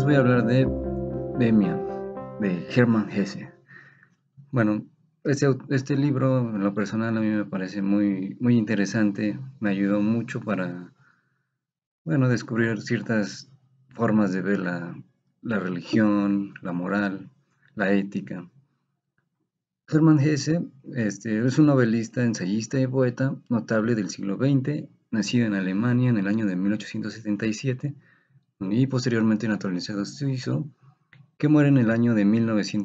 les voy a hablar de Demian, de Hermann Hesse. Bueno, este libro, en lo personal, a mí me parece muy interesante. Me ayudó mucho para, bueno, descubrir ciertas formas de ver la religión, la moral, la ética. Hermann Hesse es un novelista, ensayista y poeta notable del siglo XX, nacido en Alemania en el año de 1877 y posteriormente naturalizado suizo, que muere en el año de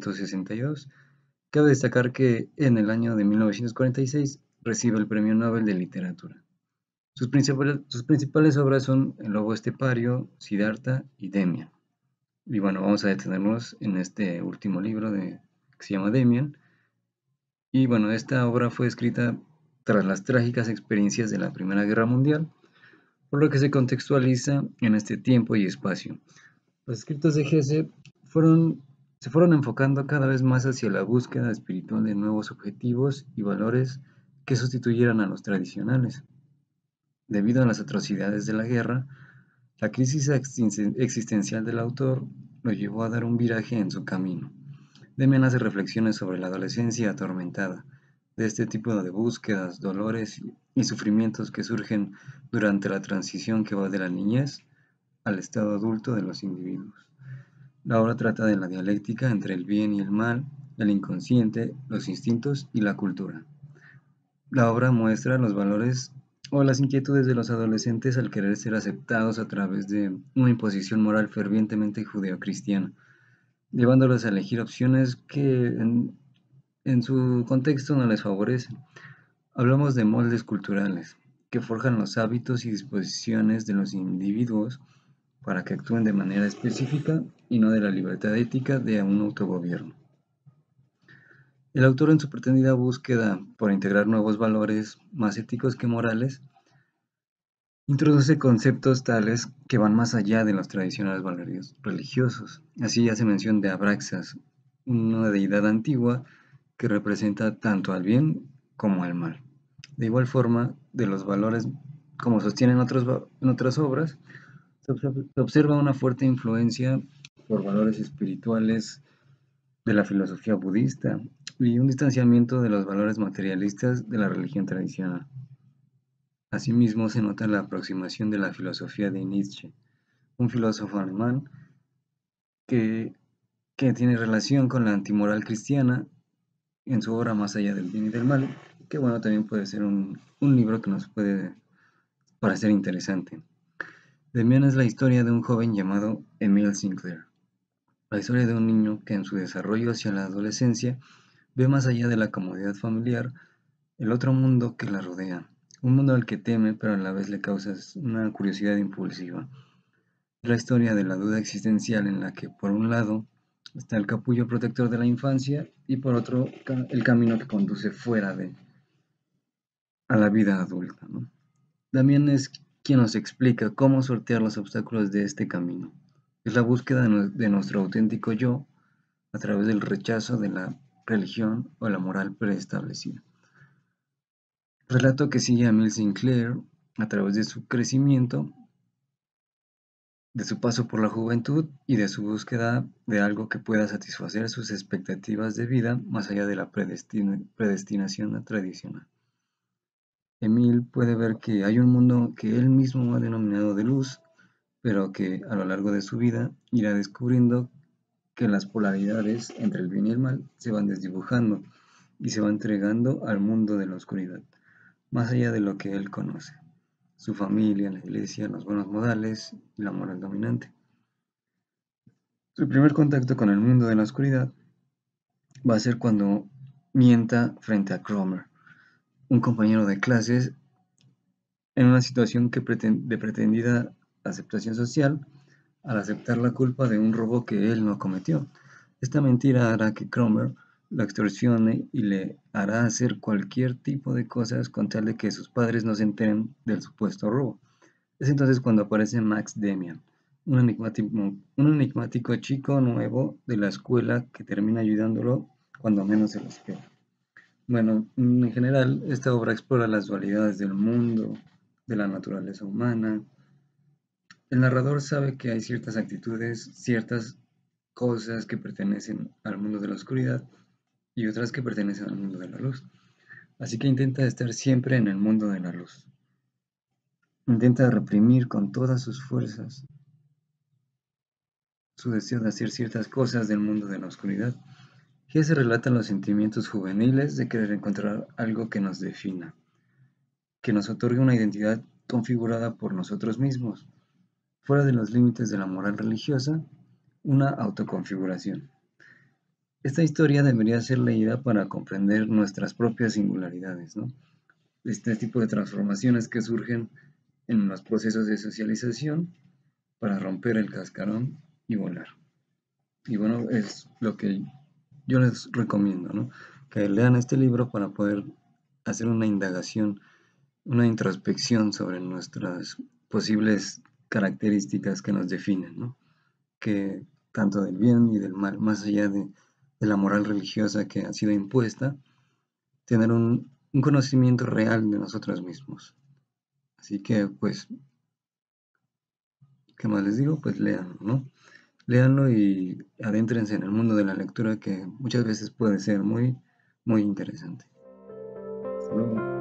1962. Cabe destacar que en el año de 1946 recibe el Premio Nobel de Literatura. Sus principales obras son El lobo estepario, Siddhartha y Demian. Y bueno, vamos a detenernos en este último libro que se llama Demian. Y bueno, esta obra fue escrita tras las trágicas experiencias de la Primera Guerra Mundial, por lo que se contextualiza en este tiempo y espacio. Los escritos de Hesse se fueron enfocando cada vez más hacia la búsqueda espiritual de nuevos objetivos y valores que sustituyeran a los tradicionales. Debido a las atrocidades de la guerra, la crisis existencial del autor lo llevó a dar un viraje en su camino. Demian hace reflexiones sobre la adolescencia atormentada, de este tipo de búsquedas, dolores y sufrimientos que surgen durante la transición que va de la niñez al estado adulto de los individuos. La obra trata de la dialéctica entre el bien y el mal, el inconsciente, los instintos y la cultura. La obra muestra los valores o las inquietudes de los adolescentes al querer ser aceptados a través de una imposición moral fervientemente judeocristiana, llevándolos a elegir opciones que en su contexto no les favorecen. Hablamos de moldes culturales, que forjan los hábitos y disposiciones de los individuos para que actúen de manera específica y no de la libertad ética de un autogobierno. El autor, en su pretendida búsqueda por integrar nuevos valores más éticos que morales, introduce conceptos tales que van más allá de los tradicionales valores religiosos. Así hace mención de Abraxas, una deidad antigua que representa tanto al bien como al mal. De igual forma, de los valores, como sostienen en otras obras, se observa una fuerte influencia por valores espirituales de la filosofía budista y un distanciamiento de los valores materialistas de la religión tradicional. Asimismo, se nota la aproximación de la filosofía de Nietzsche, un filósofo alemán que, que tiene relación con la antimoral cristiana en su obra Más allá del bien y del mal, que bueno, también puede ser un libro que nos puede parecer interesante. Demian es la historia de un joven llamado Emile Sinclair, la historia de un niño que en su desarrollo hacia la adolescencia ve más allá de la comodidad familiar el otro mundo que la rodea, un mundo al que teme pero a la vez le causa una curiosidad impulsiva. Es la historia de la duda existencial en la que por un lado está el capullo protector de la infancia y por otro el camino que conduce a la vida adulta, ¿no? También es quien nos explica cómo sortear los obstáculos de este camino. Es la búsqueda de nuestro auténtico yo a través del rechazo de la religión o la moral preestablecida. Relato que sigue a Emile Sinclair a través de su crecimiento, de su paso por la juventud y de su búsqueda de algo que pueda satisfacer sus expectativas de vida más allá de la predestinación tradicional. Emile puede ver que hay un mundo que él mismo ha denominado de luz, pero que a lo largo de su vida irá descubriendo que las polaridades entre el bien y el mal se van desdibujando y se va entregando al mundo de la oscuridad, más allá de lo que él conoce, su familia, la iglesia, los buenos modales y la moral dominante. Su primer contacto con el mundo de la oscuridad va a ser cuando mienta frente a Cromer, un compañero de clases, en una situación de pretendida aceptación social, al aceptar la culpa de un robo que él no cometió. Esta mentira hará que Cromer lo extorsione y le hará hacer cualquier tipo de cosas con tal de que sus padres no se enteren del supuesto robo. Es entonces cuando aparece Max Demian, un enigmático chico nuevo de la escuela que termina ayudándolo cuando menos se lo espera. Bueno, en general, esta obra explora las dualidades del mundo, de la naturaleza humana, El narrador sabe que hay ciertas actitudes, ciertas cosas que pertenecen al mundo de la oscuridad y otras que pertenecen al mundo de la luz. Así que intenta estar siempre en el mundo de la luz. Intenta reprimir con todas sus fuerzas su deseo de hacer ciertas cosas del mundo de la oscuridad. Aquí se relatan los sentimientos juveniles de querer encontrar algo que nos defina, que nos otorgue una identidad configurada por nosotros mismos, fuera de los límites de la moral religiosa, una autoconfiguración. Esta historia debería ser leída para comprender nuestras propias singularidades, ¿no? Este tipo de transformaciones que surgen en los procesos de socialización para romper el cascarón y volar. Y bueno, es lo que yo les recomiendo, ¿no? Que lean este libro para poder hacer una indagación, una introspección sobre nuestras posibles características que nos definen, ¿no? Que tanto del bien y del mal, más allá de la moral religiosa que ha sido impuesta, tener un conocimiento real de nosotros mismos. Así que, pues, ¿qué más les digo? Pues léanlo, ¿no? Léanlo y adéntrense en el mundo de la lectura que muchas veces puede ser muy, muy interesante. Hasta luego.